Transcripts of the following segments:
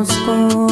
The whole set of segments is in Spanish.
conozco.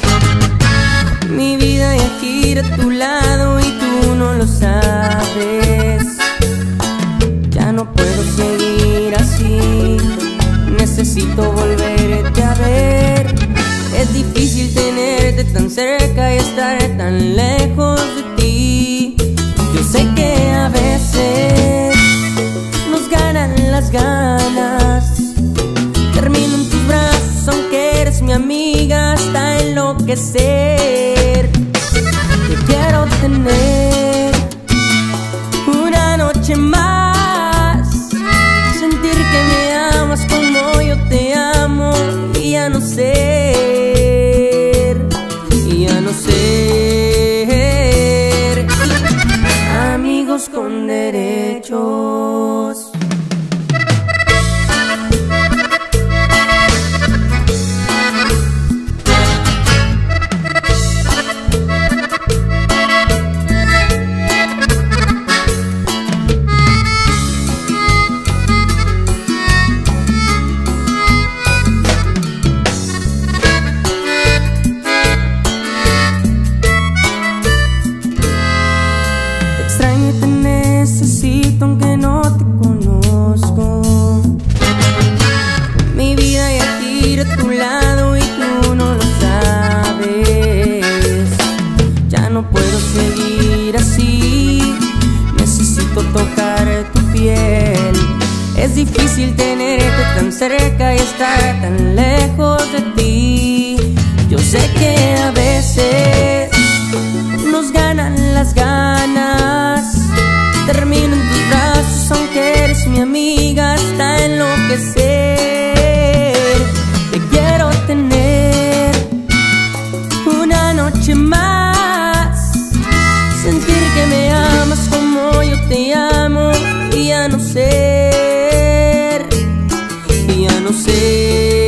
Mi vida ya gira a tu lado y tú no lo sabes. Ya no puedo seguir así, necesito volverte a ver. Es difícil tenerte tan cerca y estar tan lejos de ti. Yo sé que a veces nos ganan las ganas. Termino en tus brazos aunque eres mi amiga hasta enloquecer. Te quiero tener una noche más, sentir que me amas como yo te amo y ya no ser, amigos con derechos. Necesito aunque no te conozco. Mi vida ya gira a tu lado y tú no lo sabes. Ya no puedo seguir así, necesito tocar tu piel. Es difícil tenerte tan cerca y estar tan lejos de ti. Yo sé que a veces nos ganan las ganas. Termino en tus brazos aunque eres mi amiga hasta enloquecer. Te quiero tener una noche más, sentir que me amas como yo te amo y ya no ser,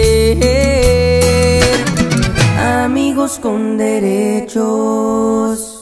amigos con derechos.